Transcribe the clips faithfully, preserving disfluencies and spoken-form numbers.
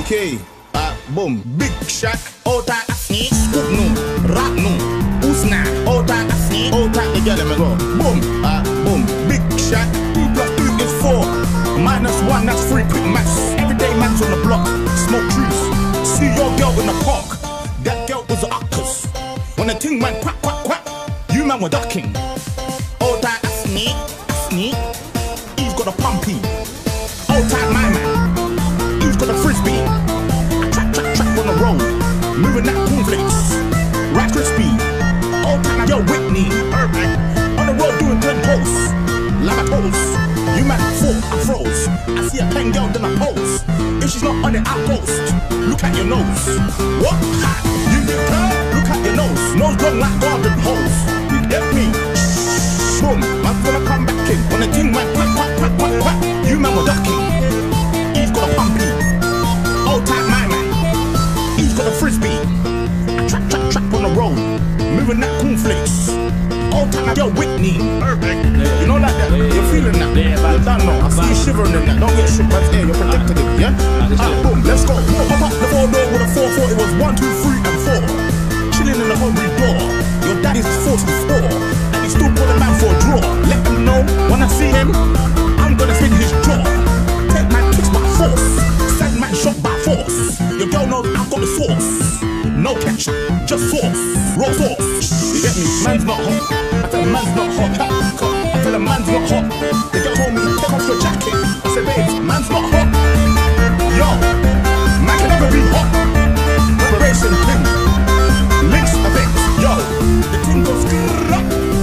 Okay, uh, boom. Big Shaq, Ota Asni, Scoop no, Rap no, Usna, Ota Asni, Ota the girl let me go. Boom, uh, boom. Big Shaq, two plus two is four. Minus one, that's three, quick maths. Everyday man's on the block, smoke trees. See your girl in the park, that girl was a octopus. When the ting went quack, quack, quack, you man were ducking. Ota Asni, Asni, he's got a pumpy. Ota my man, he's got a frisbee. Trap, trap, trap on the road, moving that cornflakes. Right crispy, Ota yo Whitney. On the road doing ten posts, lava toes. You man fall, I froze. I see a plain girl, then I pose. If she's not on it, I ghost. Look at your nose. What? Ha! You big girl? Look at your nose. Nose long like garden hose. You get me? Boom. Man's gonna come back in. When the thing went quack, quack, quack, quack, quack, you man were ducking. He's got a pumpy. Old type my man. He's got a frisbee. Trap, trap, trap on the road. Moving that cornflakes. Old time yo Whitney. Perfect. You know like that? You're feeling that? You don't know. I see you shivering in that. Don't get shook by the air. You're protected it, yeah? Ah, boom, let's go. Pop up the four door with a four four. It was one, two, three, and four. Chilling in the hungry door. Your daddy's forty-four, and he's still pulling man for a draw. Let him know when I see him, I'm gonna spin his jaw. Take man kicks by force. Send man shot by force. Your girl knows I've got the sauce. No ketchup, just sauce, raw sauce. You get me? Man's not hot. I tell the man's not hot. I tell the man's not hot. The girl told me, take off your jacket. I said, babe, man's not hot. Yo, man can never be hot. Preparation thing. Links event. Yo, the thing goes skrrrrap.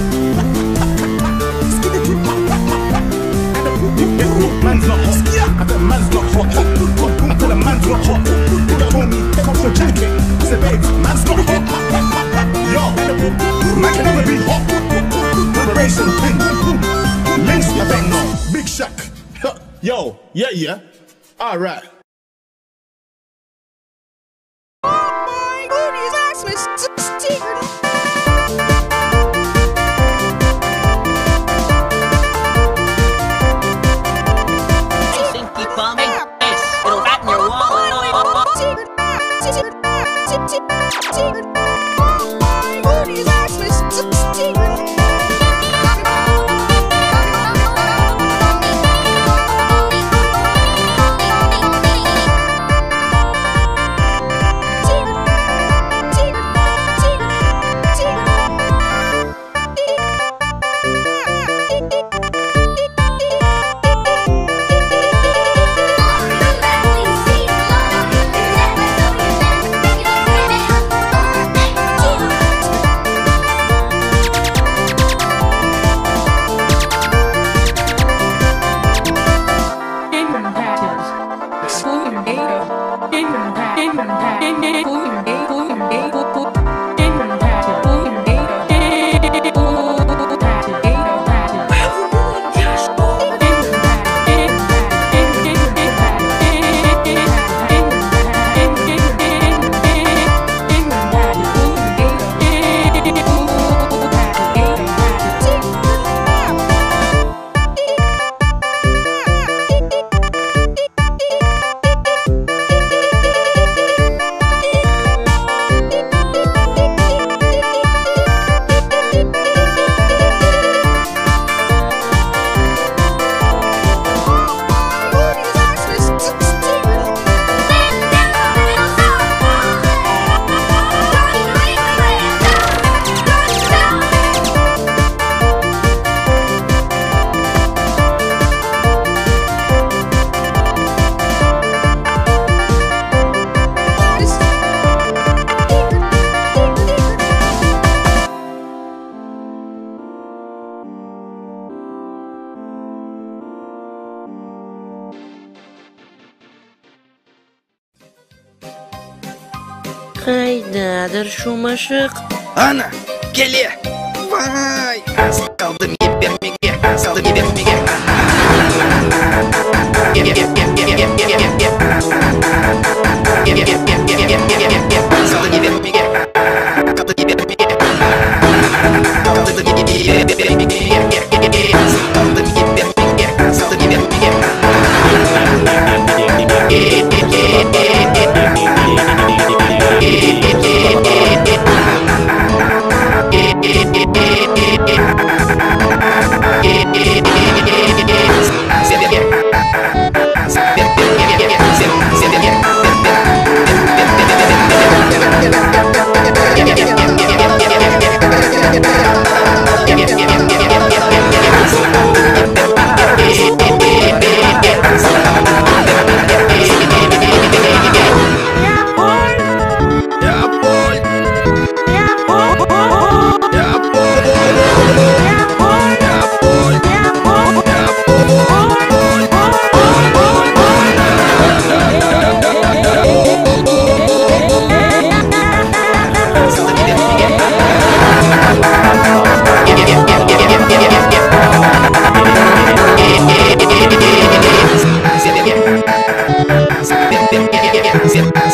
Skitty keep pop, pop, pop, pop. And the poop, poop, poop. Man's not hot. I tell the man's not hot. I tell the man's not hot. The girl told me, take off your jacket. I said, babe, man's not hot. Yo, man can never be hot. Preparation thing. Links event. Big Shaq. Yo, yeah, yeah. All right. Kaydadır şu maşık. Ana, geliyor. Vay, az kaldım gebermeye, az kaldım gebermeye. Yeah.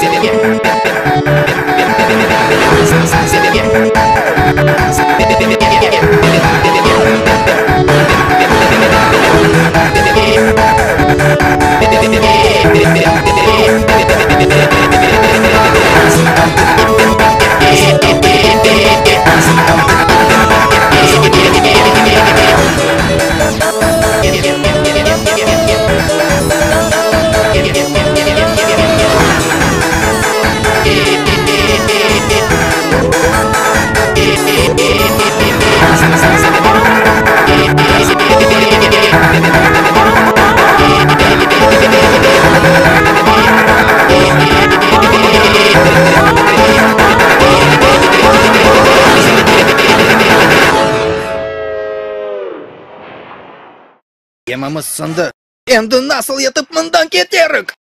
Yemamiz sindi. Endi nasl yetib mundan ketaruk.